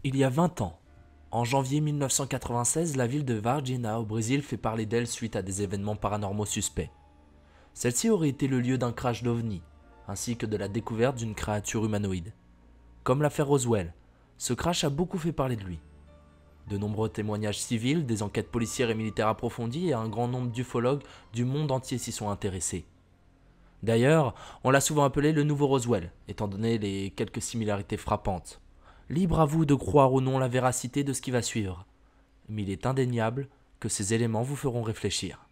Il y a 20 ans, en janvier 1996, la ville de Varginha au Brésil fait parler d'elle suite à des événements paranormaux suspects. Celle-ci aurait été le lieu d'un crash d'OVNI, ainsi que de la découverte d'une créature humanoïde. Comme l'affaire Roswell, ce crash a beaucoup fait parler de lui. De nombreux témoignages civils, des enquêtes policières et militaires approfondies et un grand nombre d'ufologues du monde entier s'y sont intéressés. D'ailleurs, on l'a souvent appelé le nouveau Roswell, étant donné les quelques similarités frappantes. Libre à vous de croire ou non la véracité de ce qui va suivre, mais il est indéniable que ces éléments vous feront réfléchir.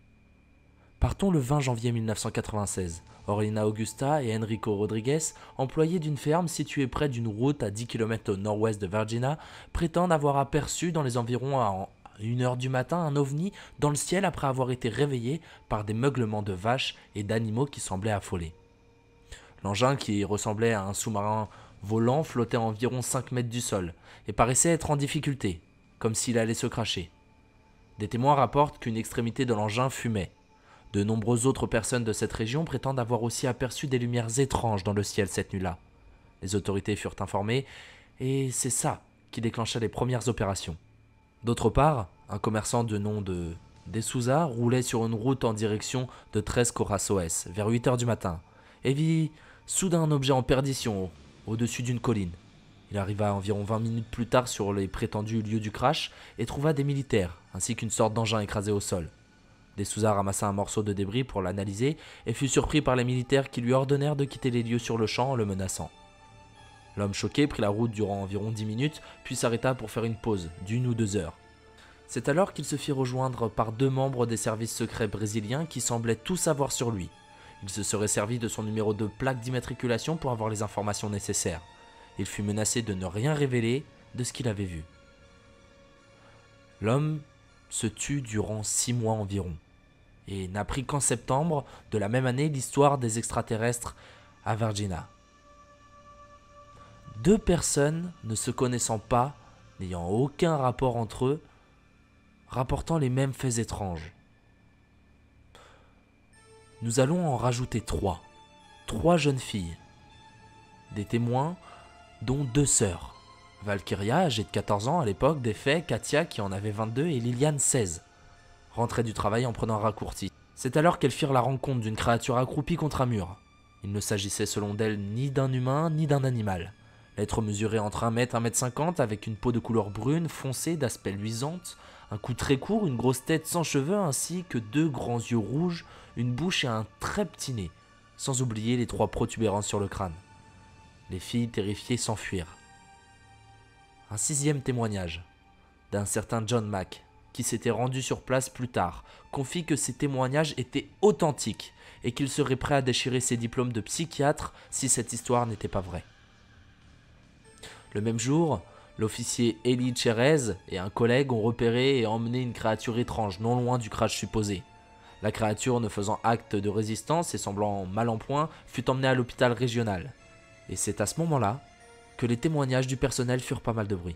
Partons le 20 janvier 1996. Orlina Augusta et Enrico Rodriguez, employés d'une ferme située près d'une route à 10 km au nord-ouest de Varginha, prétendent avoir aperçu dans les environs à 1 heure du matin un ovni dans le ciel après avoir été réveillés par des meuglements de vaches et d'animaux qui semblaient affolés. L'engin, qui ressemblait à un sous-marin volant, flottait à environ 5 mètres du sol et paraissait être en difficulté, comme s'il allait se cracher. Des témoins rapportent qu'une extrémité de l'engin fumait. De nombreuses autres personnes de cette région prétendent avoir aussi aperçu des lumières étranges dans le ciel cette nuit-là. Les autorités furent informées et c'est ça qui déclencha les premières opérations. D'autre part, un commerçant de nom de De Souza roulait sur une route en direction de Tres Corações vers 8 heures du matin et vit soudain un objet en perdition au-dessus d'une colline. Il arriva environ 20 minutes plus tard sur les prétendus lieux du crash et trouva des militaires ainsi qu'une sorte d'engin écrasé au sol. De Souza ramassa un morceau de débris pour l'analyser et fut surpris par les militaires qui lui ordonnèrent de quitter les lieux sur le champ en le menaçant. L'homme choqué prit la route durant environ 10 minutes, puis s'arrêta pour faire une pause d'1 ou 2 heures. C'est alors qu'il se fit rejoindre par 2 membres des services secrets brésiliens qui semblaient tout savoir sur lui. Il se serait servi de son numéro de plaque d'immatriculation pour avoir les informations nécessaires. Il fut menacé de ne rien révéler de ce qu'il avait vu. L'homme se tut durant 6 mois environ et n'apprit qu'en septembre de la même année l'histoire des extraterrestres à Varginha. 2 personnes ne se connaissant pas, n'ayant aucun rapport entre eux, rapportant les mêmes faits étranges. Nous allons en rajouter 3. 3 jeunes filles. Des témoins, dont 2 sœurs. Valkyria, âgée de 14 ans à l'époque des faits, Katia, qui en avait 22, et Liliane, 16. Rentraient du travail en prenant un raccourci. C'est alors qu'elles firent la rencontre d'une créature accroupie contre un mur. Il ne s'agissait selon d'elles ni d'un humain ni d'un animal. L'être mesurait entre 1 mètre et 1,50 m avec une peau de couleur brune foncée d'aspect luisante, un cou très court, une grosse tête sans cheveux ainsi que 2 grands yeux rouges, une bouche et un très petit nez, sans oublier les 3 protubérances sur le crâne. Les filles terrifiées s'enfuirent. Un 6e témoignage d'un certain John Mack, qui s'était rendu sur place plus tard, confie que ces témoignages étaient authentiques et qu'il serait prêt à déchirer ses diplômes de psychiatre si cette histoire n'était pas vraie. Le même jour, l'officier Eli Cherez et un collègue ont repéré et emmené une créature étrange non loin du crash supposé. La créature, ne faisant acte de résistance et semblant mal en point, fut emmenée à l'hôpital régional. Et c'est à ce moment-là que les témoignages du personnel furent pas mal de bruit.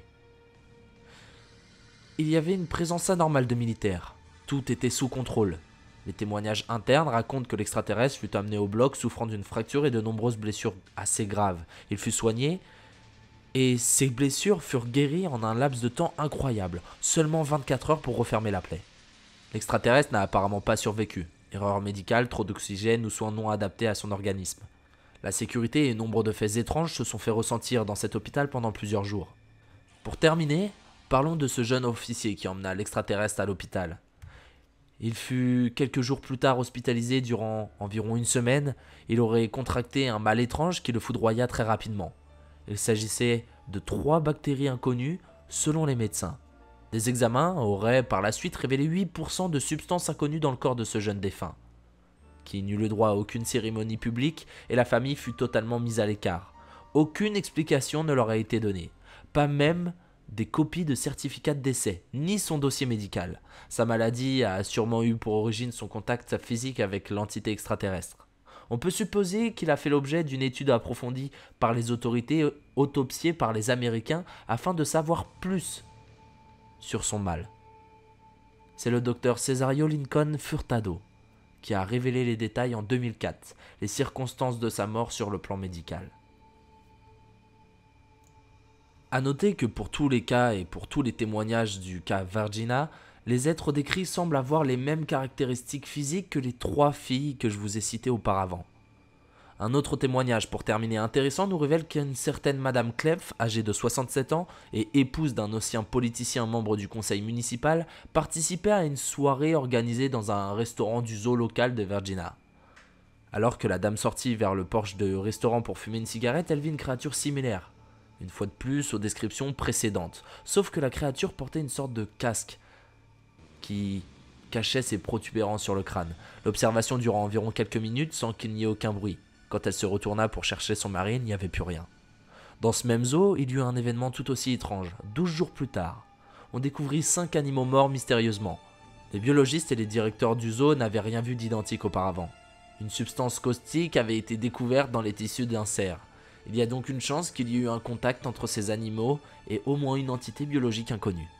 Il y avait une présence anormale de militaires. Tout était sous contrôle. Les témoignages internes racontent que l'extraterrestre fut amené au bloc souffrant d'une fracture et de nombreuses blessures assez graves. Il fut soigné et ses blessures furent guéries en un laps de temps incroyable, seulement 24 heures pour refermer la plaie. L'extraterrestre n'a apparemment pas survécu. Erreur médicale, trop d'oxygène ou soins non adaptés à son organisme. La sécurité et nombre de faits étranges se sont fait ressentir dans cet hôpital pendant plusieurs jours. Pour terminer, parlons de ce jeune officier qui emmena l'extraterrestre à l'hôpital. Il fut quelques jours plus tard hospitalisé durant environ 1 semaine. Il aurait contracté un mal étrange qui le foudroya très rapidement. Il s'agissait de 3 bactéries inconnues selon les médecins. Des examens auraient par la suite révélé 8% de substances inconnues dans le corps de ce jeune défunt, qui n'eut le droit à aucune cérémonie publique et la famille fut totalement mise à l'écart. Aucune explication ne leur a été donnée, pas même des copies de certificats de décès, ni son dossier médical. Sa maladie a sûrement eu pour origine son contact physique avec l'entité extraterrestre. On peut supposer qu'il a fait l'objet d'une étude approfondie par les autorités, autopsiée par les Américains, afin de savoir plus sur son mal. C'est le docteur Cesario Lincoln Furtado qui a révélé les détails en 2004, les circonstances de sa mort sur le plan médical. A noter que pour tous les cas et pour tous les témoignages du cas Virginia, les êtres décrits semblent avoir les mêmes caractéristiques physiques que les 3 filles que je vous ai citées auparavant. Un autre témoignage pour terminer intéressant nous révèle qu'une certaine Madame Clef, âgée de 67 ans et épouse d'un ancien politicien membre du conseil municipal, participait à une soirée organisée dans un restaurant du zoo local de Virginia. Alors que la dame sortit vers le porche du restaurant pour fumer une cigarette, elle vit une créature similaire. Une fois de plus aux descriptions précédentes, sauf que la créature portait une sorte de casque qui cachait ses protubérances sur le crâne. L'observation dura environ quelques minutes sans qu'il n'y ait aucun bruit. Quand elle se retourna pour chercher son mari, il n'y avait plus rien. Dans ce même zoo, il y eut un événement tout aussi étrange. 12 jours plus tard, on découvrit 5 animaux morts mystérieusement. Les biologistes et les directeurs du zoo n'avaient rien vu d'identique auparavant. Une substance caustique avait été découverte dans les tissus d'un cerf. Il y a donc une chance qu'il y ait eu un contact entre ces animaux et au moins une entité biologique inconnue.